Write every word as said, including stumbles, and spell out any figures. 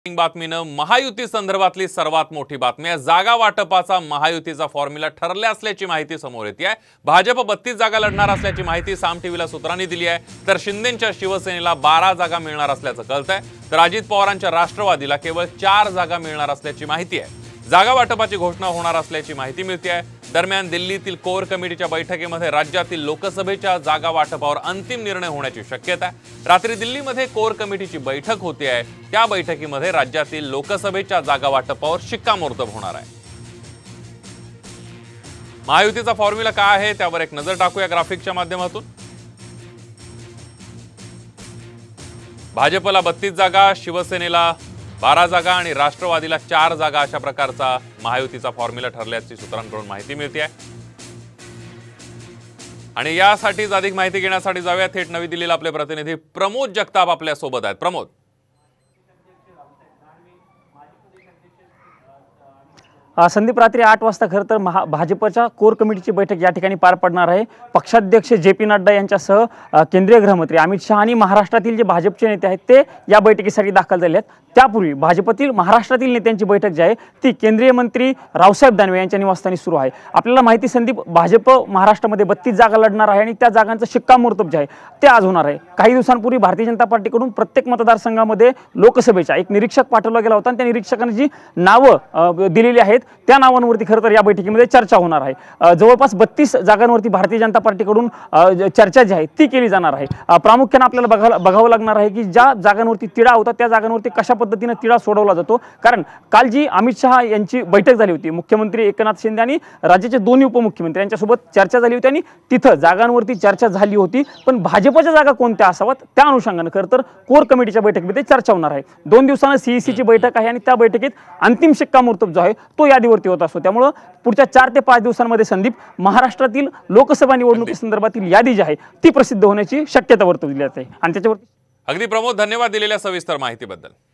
बातमीनं महायुती संदर्भातली सर्वात मोठी बातमी आहे। जागा वाटपाचा महायुतीचा फॉर्म्युला ठरला असल्याची माहिती समोर येते आहे। भाजप बत्तीस जागा लढणार असल्याची माहिती साम टीव्हीला सूत्रांनी दिली आहे, तर शिंदेंच्या शिवसेनेला बारा जागा मिळणार असल्याचं कळतंय, तर अजित पवारांच्या राष्ट्रवादीला केवळ चार जागा मिळणार असल्याची माहिती आहे। जागा वाटपाची घोषणा होणार असल्याची माहिती मिळते आहे। दरम्यान दिल्लीतील कोर कमिटीच्या बैठकीमध्ये राज्यातील लोकसभेच्या जागा वाटपावर अंतिम निर्णय होण्याची शक्यता आहे। रात्री दिल्लीमध्ये कोर कमिटीची बैठक होते आहे, त्या बैठकीमध्ये राज्यातील लोकसभेच्या जागा वाटपावर शिक्कामोर्तब होणार आहे। महायुतीचा फॉर्म्युला काय आहे त्यावर एक नजर टाकूया ग्राफिकच्या माध्यमातून। भाजपला बत्तीस जागा, शिवसेनेला बारा जागा आणि राष्ट्रवादीला चार जागा अशा प्रकारचा महायुतीचा फॉर्म्युला ठरल्याची सूत्रांकडून माहिती मिळते आहे। आणि यासाठी अधिक माहिती घेण्यासाठी जाऊया थेट नवी दिल्लीला आपले प्रतिनिधी प्रमोद जगताप आपल्या सोबत आहेत। प्रमोद, संदीप, रात्री आठ वाजता खरं तर महा भाजपच्या कोर कमिटीची बैठक या ठिकाणी पार पडणार आहे। पक्षाध्यक्ष जे पी नड्डा यांच्यासह केंद्रीय गृहमंत्री अमित शहा आणि महाराष्ट्रातील जे भाजपचे नेते आहेत ते या बैठकीसाठी दाखल झाले आहेत। त्यापूर्वी भाजपतील महाराष्ट्रातील नेत्यांची बैठक जी आहे ती केंद्रीय मंत्री रावसाहेब दानवे यांच्या निवासस्थानी सुरू आहे। आपल्याला माहिती संदीप, भाजप महाराष्ट्रामध्ये बत्तीस जागा लढणार आहे आणि त्या जागांचं शिक्कामोर्तब जे आहे ते आज होणार आहे। काही दिवसांपूर्वी भारतीय जनता पार्टीकडून प्रत्येक मतदारसंघामध्ये लोकसभेचा एक निरीक्षक पाठवला गेला होता आणि त्या निरीक्षकांनी जी नावं दिलेली आहेत त्या नावांवरती खरं तर या बैठकीमध्ये चर्चा होणार आहे। जवळपास बत्तीस जागांवरती भारतीय जनता पार्टीकडून चर्चा जी आहे ती केली जाणार आहे। प्रामुख्याने आपल्याला बघा बघावं लागणार आहे की ज्या जागांवरती तिढा होता त्या जागांवरती कशा पद्धतीने तिढा सोडवला जातो, कारण काल जी अमित शहा यांची बैठक झाली होती, मुख्यमंत्री एकनाथ शिंदे आणि राज्याचे दोन्ही उपमुख्यमंत्री यांच्यासोबत चर्चा झाली होती आणि तिथं जागांवरती चर्चा झाली होती, पण भाजपच्या जागा कोणत्या असाव्यात त्या अनुषंगाने खरं तर कोर कमिटीच्या बैठकीमध्ये चर्चा होणार आहे। दोन दिवसांना सीईसीची बैठक आहे आणि त्या बैठकीत अंतिम शिक्कामोर्तब जो आहे तो या दिवसावरती होत असतो। त्यामुळे पुढच्या चार ते पाच दिवसांमध्ये संदीप, महाराष्ट्रातील लोकसभा निवडणुकीसंदर्भातील यादी जी आहे ती प्रसिद्ध होण्याची शक्यता वर्तवली जाते आणि त्याच्यावर अगदी प्रमोद, धन्यवाद दिलेल्या सविस्तर माहितीबद्दल।